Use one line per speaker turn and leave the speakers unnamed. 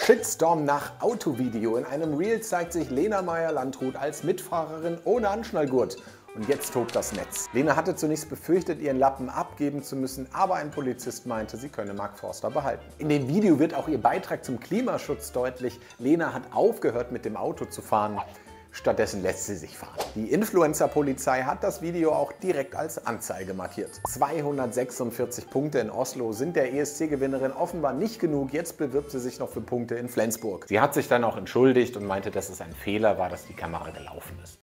Shitstorm nach Autovideo. In einem Reel zeigt sich Lena Meyer-Landrut als Mitfahrerin ohne Anschnallgurt. Und jetzt tobt das Netz. Lena hatte zunächst befürchtet, ihren Lappen abgeben zu müssen, aber ein Polizist meinte, sie könne Mark Forster behalten. In dem Video wird auch ihr Beitrag zum Klimaschutz deutlich. Lena hat aufgehört, mit dem Auto zu fahren. Stattdessen lässt sie sich fahren. Die Influencer-Polizei hat das Video auch direkt als Anzeige markiert. 246 Punkte in Oslo sind der ESC-Gewinnerin offenbar nicht genug. Jetzt bewirbt sie sich noch für Punkte in Flensburg. Sie hat sich dann auch entschuldigt und meinte, dass es ein Fehler war, dass die Kamera gelaufen ist.